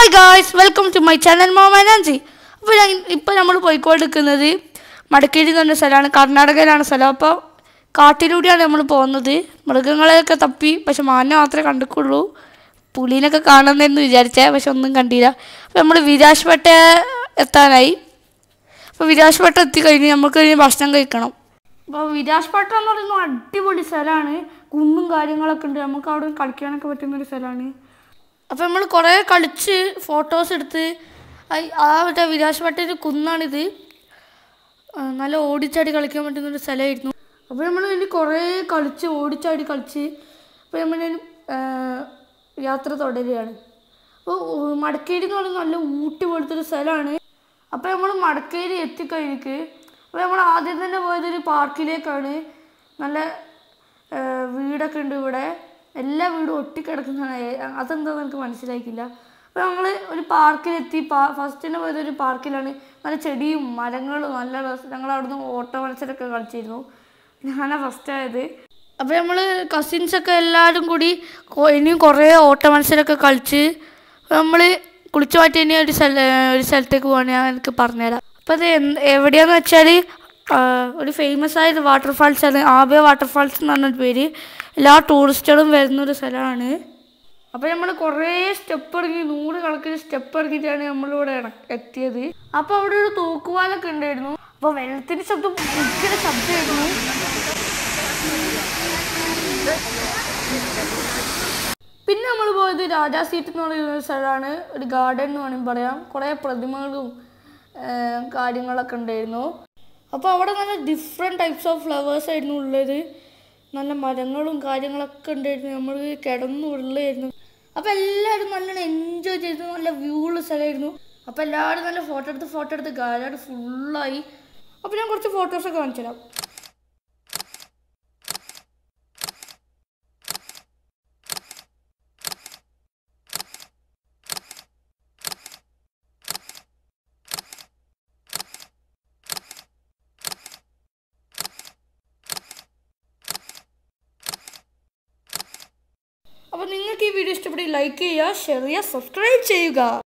Hi guys, welcome to my channel Mom and Hanzi. ഇപ്പോൾ നമ്മൾ പോയിക്കൊണ്ടിരിക്കുന്നത് മടക്കേരി എന്ന് പറഞ്ഞ സ്ഥലമാണ്, കർണാടകയിലാണ് സ്ഥലം. അപ്പോൾ കാട്ടിലൂടെയാണ് നമ്മൾ പോകുന്നത്. മൃഗങ്ങളെയൊക്കെ തപ്പി, പക്ഷെ മാനിനെ മാത്രമേ കണ്ടിട്ടുള്ളൂ. പുലീനൊക്കെ കാണുന്നതെന്ന് വിചാരിച്ചേ, പക്ഷെ ഒന്നും കണ്ടില്ല. അപ്പോൾ നമ്മൾ വിരാജ്പേട്ട എത്താനായി. അപ്പോൾ വിരാജ്പേട്ട എത്തിക്കഴിഞ്ഞ് നമുക്ക് കഴിഞ്ഞ് ഭക്ഷണം കഴിക്കണം. അപ്പോൾ വിരാജ്പേട്ട എന്ന് പറയുന്നത് അടിപൊളി സ്ഥലമാണ്. കുന്നും കാര്യങ്ങളൊക്കെ ഉണ്ട്, നമുക്ക് അവിടെ കളിക്കാനൊക്കെ പറ്റുന്നൊരു സ്ഥലമാണ്. അപ്പോൾ നമ്മൾ കുറേ കളിച്ച് ഫോട്ടോസ് എടുത്ത് മറ്റേ വിരാജ്പേട്ടയിൽ കുന്നാണിത്. നല്ല ഓടിച്ചാടി കളിക്കാൻ പറ്റുന്നൊരു സ്ഥലമായിരുന്നു. അപ്പോൾ നമ്മൾ ഇനി കുറേ കളിച്ച് ഓടിച്ചാടി കളിച്ച് അപ്പോൾ നമ്മൾ യാത്ര തുടരുകയാണ്. അപ്പോൾ മടക്കേരി എന്ന് പറയുന്നത് നല്ല ഊട്ടി പോലത്തൊരു സ്ഥലമാണ്. അപ്പോൾ നമ്മൾ മടക്കേരി എത്തിക്കഴിഞ്ഞിട്ട് അപ്പോൾ നമ്മൾ ആദ്യം തന്നെ പോയതൊരു പാർക്കിലേക്കാണ്. നല്ല വീടൊക്കെ ഉണ്ട് ഇവിടെ, എല്ലാ വീടും ഒട്ടിക്കിടക്കുന്നതാണ്. അതെന്താണെന്ന് എനിക്ക് മനസ്സിലാക്കില്ല. അപ്പോൾ ഞങ്ങൾ ഒരു പാർക്കിലെത്തി. ഫസ്റ്റ് തന്നെ പോയത് ഒരു പാർക്കിലാണ്. നല്ല ചെടിയും മരങ്ങളും നല്ല രസം. ഞങ്ങൾ അവിടുന്ന് ഓട്ട മത്സരമൊക്കെ കളിച്ചിരുന്നു. ഞാനാണ് ഫസ്റ്റ് ആയത്. അപ്പോൾ നമ്മൾ കസിൻസൊക്കെ എല്ലാവരും കൂടി ഇനിയും കുറേ ഓട്ട മത്സരമൊക്കെ കളിച്ച് നമ്മൾ കുളിച്ചു മാറ്റി ഇനി ഒരു സ്ഥലത്തേക്ക് പോകാൻ ഞാൻ എനിക്ക് പറഞ്ഞുതരാം. അപ്പോൾ അത് എവിടെയാണെന്ന് വെച്ചാൽ ഒരു ഫേമസ് ആയ വാട്ടർഫാൾസാണ്, ആബേ വാട്ടർഫാൾസ് എന്ന് പറഞ്ഞൊരു പേര്. എല്ലാ ടൂറിസ്റ്റുകളും വരുന്നൊരു സ്ഥലമാണ്. അപ്പോൾ നമ്മൾ കുറേ സ്റ്റെപ്പ് ഇറങ്ങി, 100 കണക്കിന് സ്റ്റെപ്പ് ഇറങ്ങിയിട്ടാണ് നമ്മളിവിടെ എത്തിയത്. അപ്പോൾ അവിടെ ഒരു തൂക്കുപാലൊക്കെ ഉണ്ടായിരുന്നു. അപ്പോൾ വെള്ളത്തിൻ്റെ ശബ്ദം ഭയങ്കര ശബ്ദമായിരുന്നു. പിന്നെ നമ്മൾ പോയത് രാജാ സീറ്റ് എന്ന് പറയുന്ന സ്ഥലമാണ്. ഒരു ഗാർഡൻ എന്ന് വേണമെങ്കിൽ പറയാം. കുറേ പ്രതിമകളും കാര്യങ്ങളൊക്കെ ഉണ്ടായിരുന്നു. അപ്പോൾ അവിടെ നല്ല ഡിഫറെൻറ്റ് ടൈപ്സ് ഓഫ് ഫ്ലവേഴ്സ് ആയിരുന്നു ഉള്ളത്. നല്ല മരങ്ങളും കാര്യങ്ങളൊക്കെ ഉണ്ടായിരുന്നു. നമ്മൾ കിടന്നു ഉള്ളായിരുന്നു. അപ്പോൾ എല്ലാവരും നല്ലോണം എൻജോയ് ചെയ്തു. നല്ല വ്യൂ ഉള്ള സ്ഥലമായിരുന്നു. അപ്പോൾ എല്ലാവരും നല്ല ഫോട്ടോ എടുത്ത് ഗാലറി ഫുള്ളായി. അപ്പോൾ ഞാൻ കുറച്ച് ഫോട്ടോസൊക്കെ കാണിച്ചു തരാം. അപ്പോൾ നിങ്ങൾക്ക് ഈ വീഡിയോ ഇഷ്ടപ്പെട്ട് ലൈക്ക് ചെയ്യുക, ഷെയർ ചെയ്യുക, സബ്സ്ക്രൈബ് ചെയ്യുക.